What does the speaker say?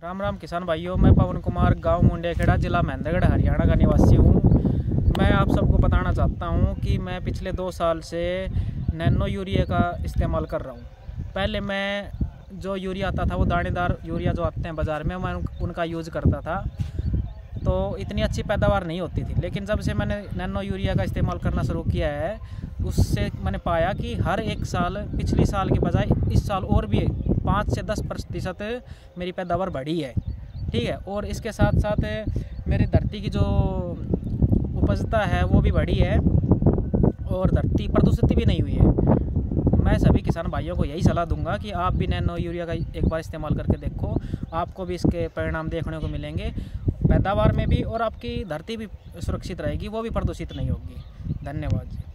राम राम किसान भाइयों, मैं पवन कुमार, गांव मुंडेखेड़ा, जिला महेंद्रगढ़, हरियाणा का निवासी हूं। मैं आप सबको बताना चाहता हूं कि मैं पिछले 2 साल से नैनो यूरिया का इस्तेमाल कर रहा हूं। पहले मैं जो यूरिया आता था वो दानेदार यूरिया जो आते हैं बाज़ार में, मैं उनका यूज़ करता था, तो इतनी अच्छी पैदावार नहीं होती थी। लेकिन जब से मैंने नैनो यूरिया का इस्तेमाल करना शुरू किया है, उससे मैंने पाया कि हर एक साल पिछली साल के बजाय इस साल और भी 5 से 10% मेरी पैदावार बढ़ी है। ठीक है, और इसके साथ साथ मेरी धरती की जो उपजता है वो भी बढ़ी है और धरती प्रदूषित भी नहीं हुई है। मैं सभी किसान भाइयों को यही सलाह दूंगा कि आप भी नैनो यूरिया का एक बार इस्तेमाल करके देखो, आपको भी इसके परिणाम देखने को मिलेंगे, पैदावार में भी, और आपकी धरती भी सुरक्षित रहेगी, वो भी प्रदूषित नहीं होगी। धन्यवाद।